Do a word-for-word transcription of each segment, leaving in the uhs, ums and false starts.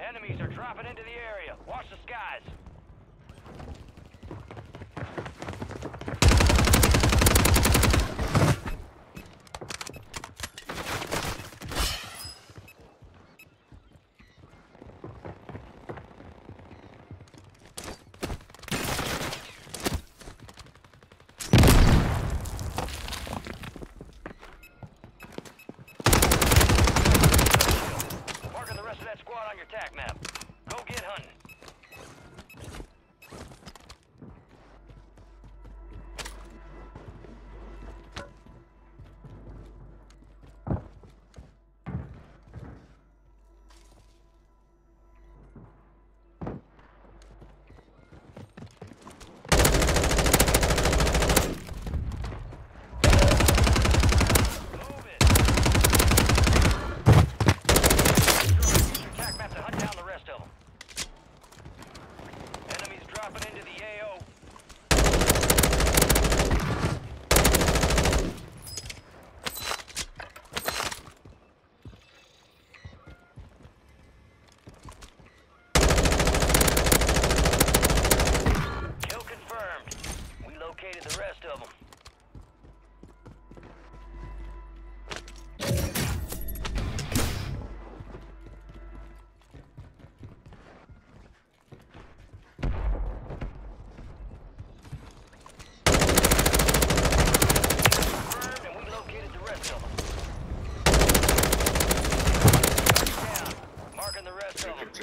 Enemies are dropping into the area. Watch the skies. Marking the rest of that squad on your tac map. Go get hunting. Move it. Use your tac map to hunt down the rest of them. Enemies dropping into the A O. Kill confirmed. We located the rest of them. Confirmed, and we located the rest of them. Down. Marking the rest of them.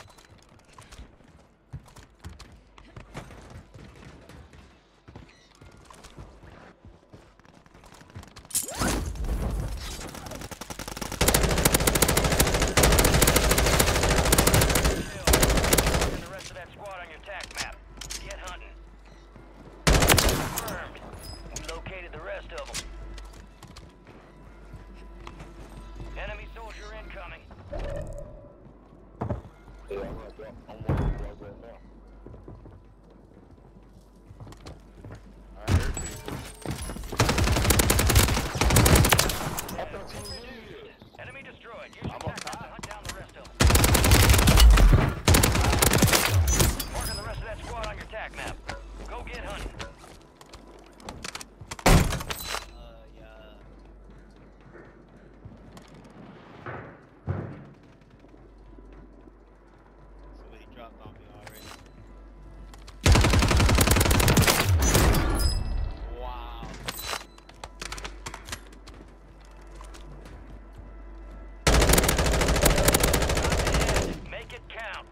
Marking the rest of that squad on your tac map. Get hunting. Confirmed. We located the rest of them. Enemy soldier incoming. Yeah, I'm gonna drop. I'm one of the guys right now. I heard people. I thought you were here. Enemy destroyed. Use your I'm on tac map to top. hunt down the rest of them. Marking the rest of that squad on your tac map. Go get hunting. Uh, yeah. Somebody dropped on me already. Wow. Make it count.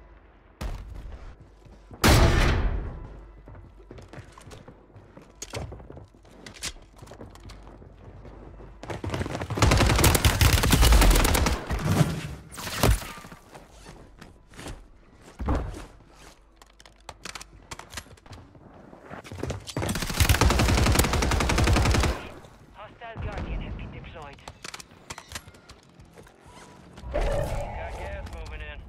Hostile Guardian has been deployed. Got gas moving in.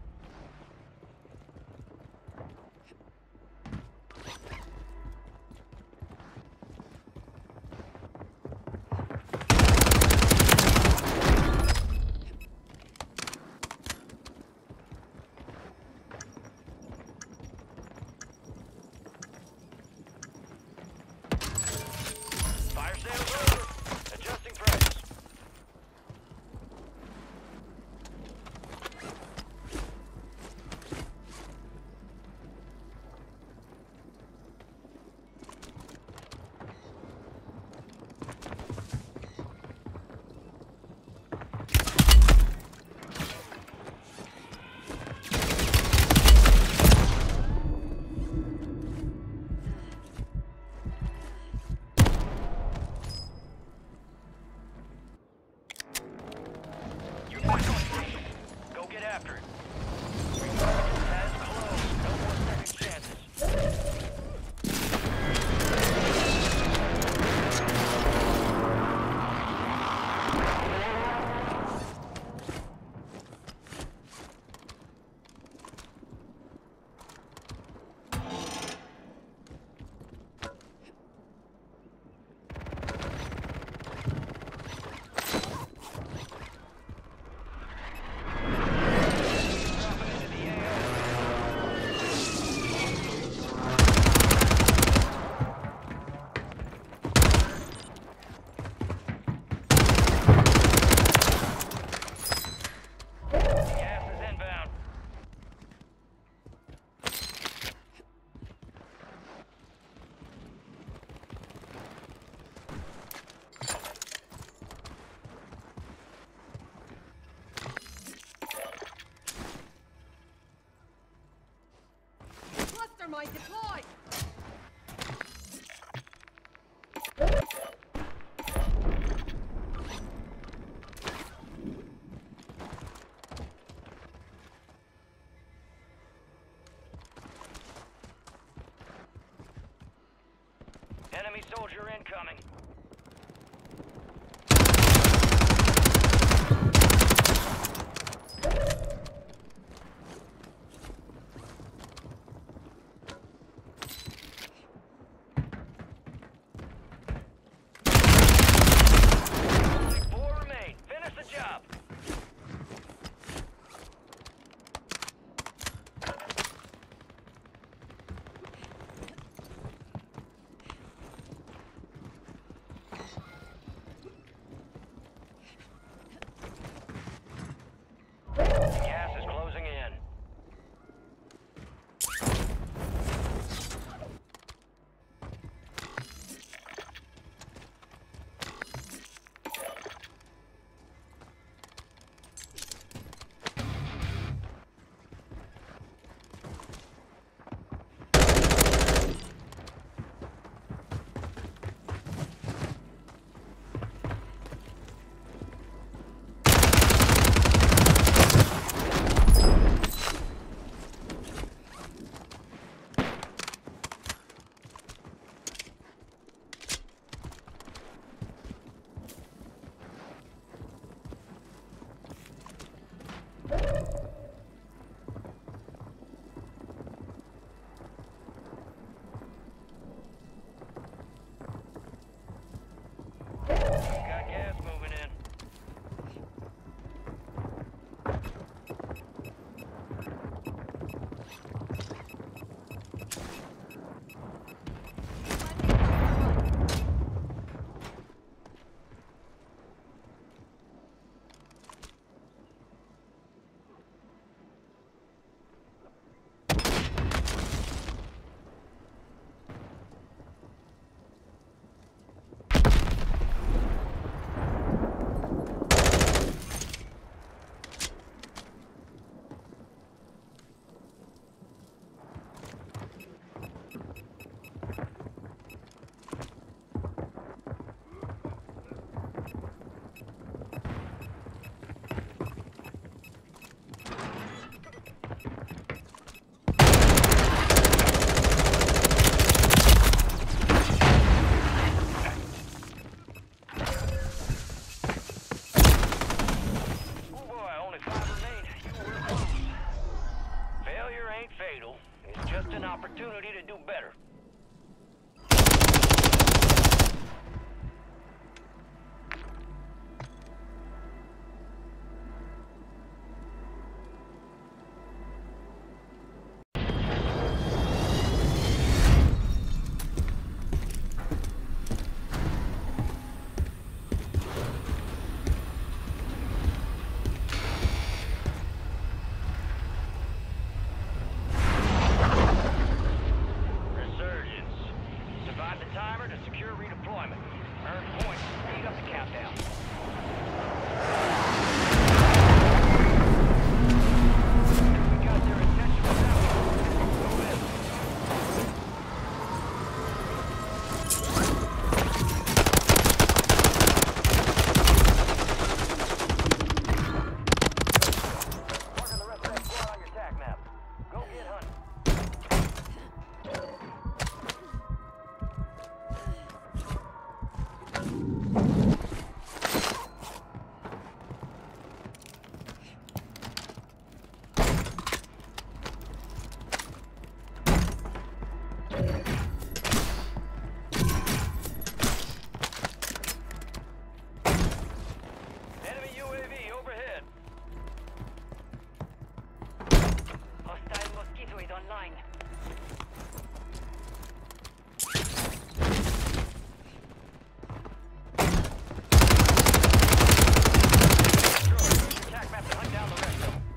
Fire sales over. Adjusting prices. You're back on station. Go get after it. That is close. No more second chances. Thermite deployed! Enemy soldier incoming. Only four remain. Finish the job. Gas is closing in. Got gas moving in. Oh boy, only five remain. You were close. Failure ain't fatal. It's just an opportunity to do better. Resurgence. Divide the timer to secure redeployment. Earn points to speed up the countdown. We got their attention without. Go in. Marking the rest of that squad on your tac map. Go get hunting. Enemy U A V overhead. Hostile mosquitoid online. Sure, use your tac map to hunt down the rest of them.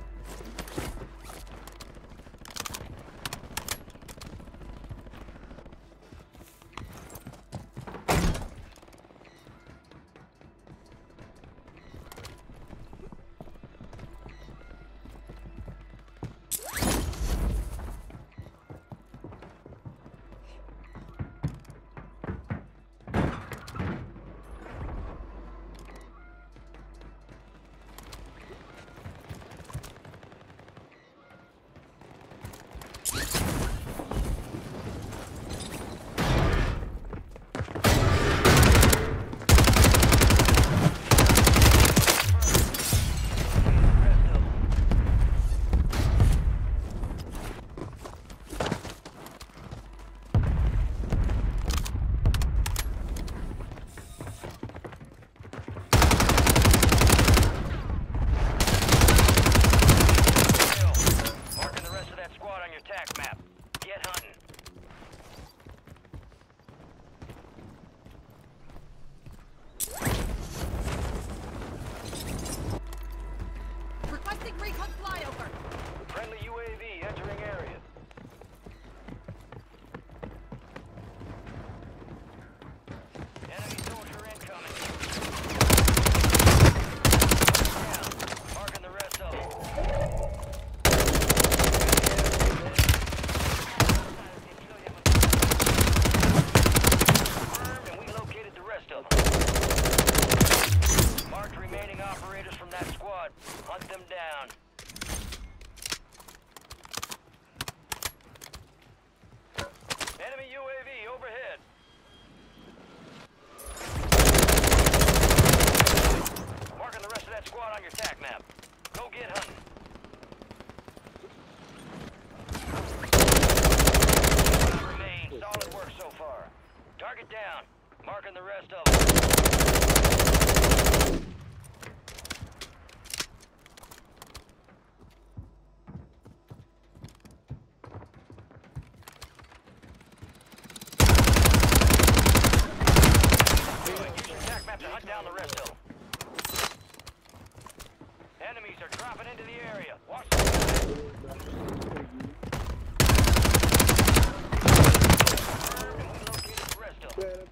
Marking the rest of them. Use your attack map to hunt down the rest of them. Enemies are dropping into the area. Watch the skies. And we located the rest of them.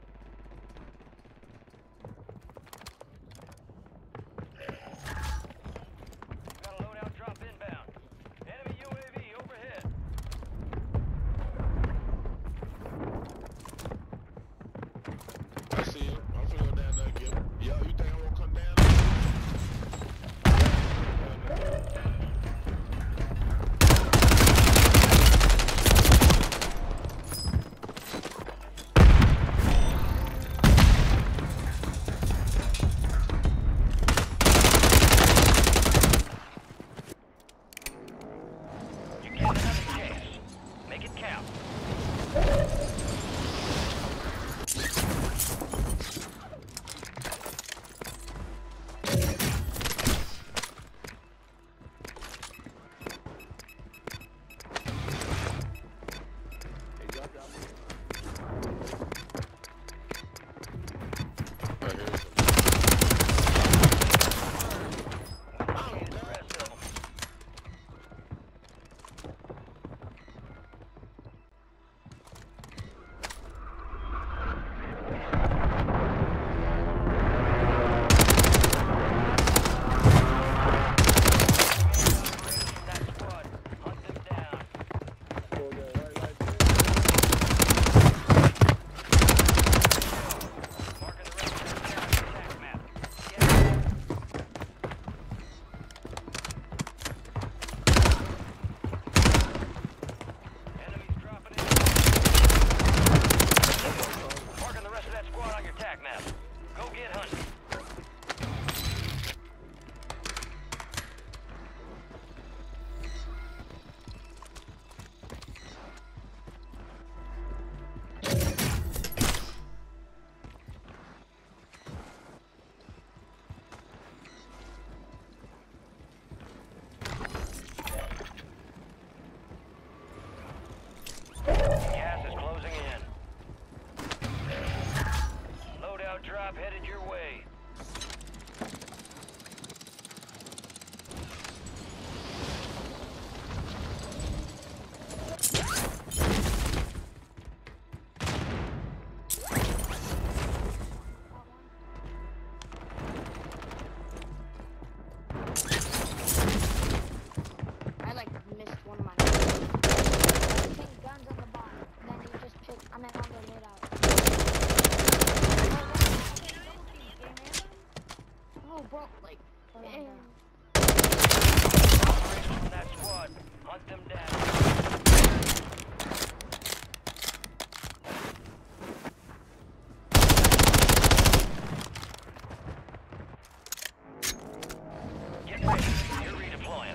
Got a loadout drop inbound. Enemy U A V overhead. I see him. I'm finna go down there and get him. Yo, you think I won't come down? You get another chance. Make it count. Hey, y'all got me. I hear you. Located the rest of them. That squad, hunt them down. Marking the rest of them down on your attack map. Get it. Enemies dropping in. Marking the rest of that squad on your attack map. Go get hunting. Gas is closing in. Loadout drop headed your way. I like missed one of my pink guns on the bottom. Then he just picked. I meant on the mid out. Oh, bro, like. eh. Operation from that squad. Hunt them down. Get ready. You're redeploying.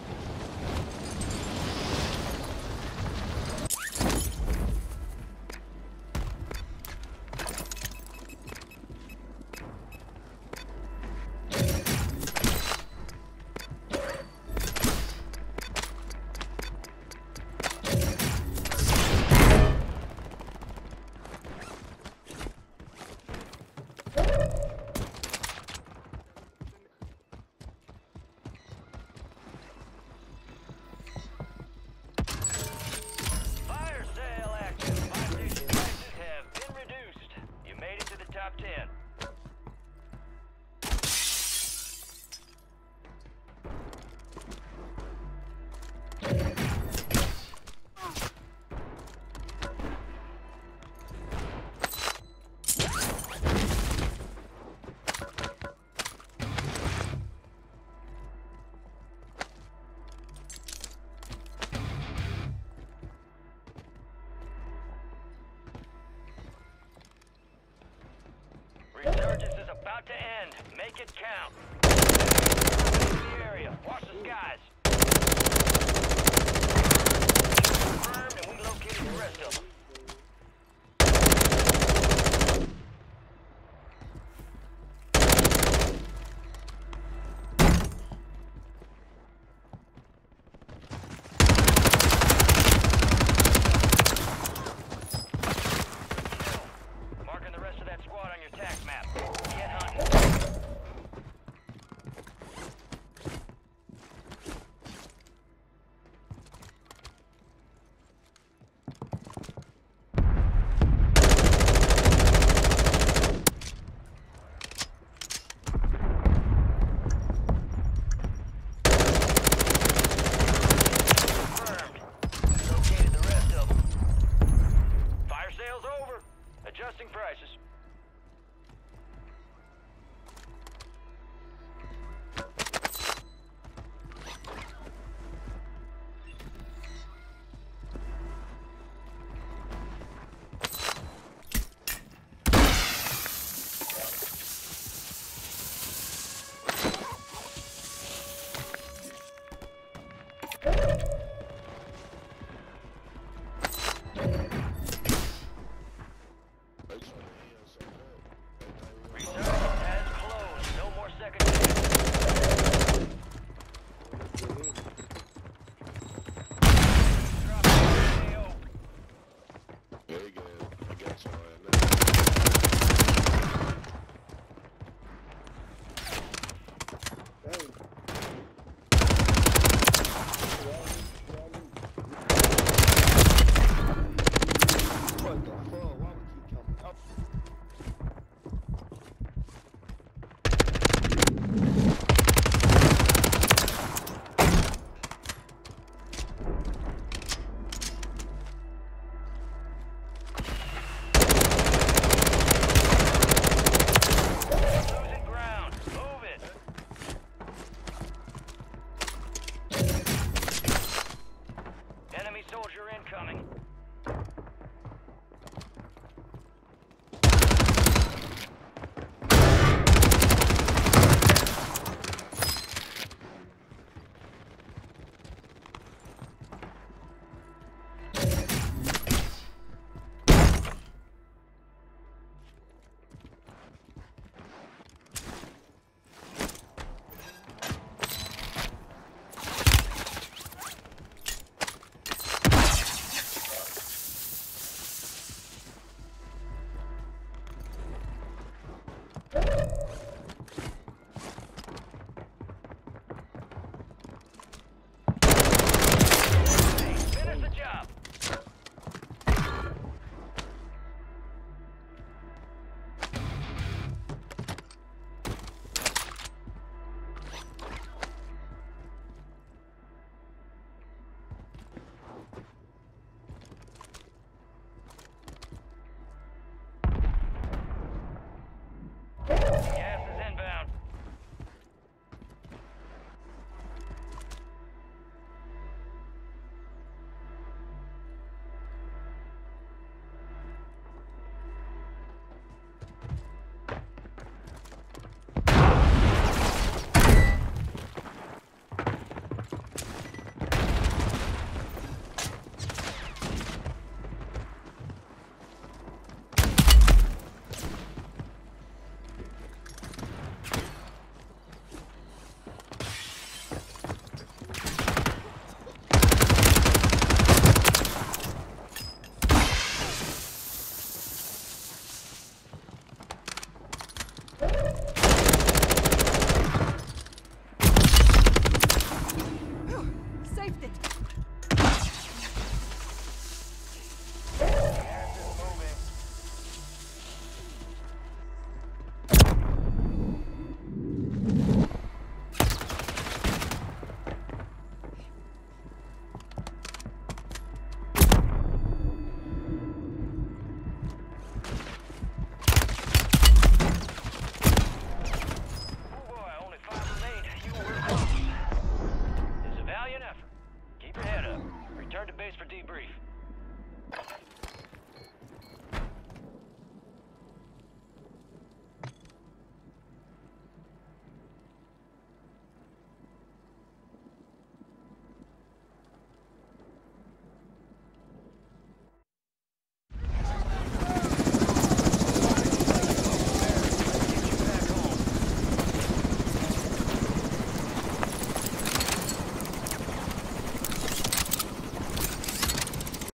Fire sale action. Buy station prices have been reduced. You made it to the top ten. Resurgence is about to end. Make it count. Enemies in the area. Watch the skies. Confirmed, and we located the rest of them. They trying to end something up. Resurgence has closed. No more second chances. Drop the A O. There you go. I got y'all in there. What the fuck? Why we keep coming up? Losing ground. Move it. Enemy soldier incoming. Finish the job. Gas is inbound. Safety.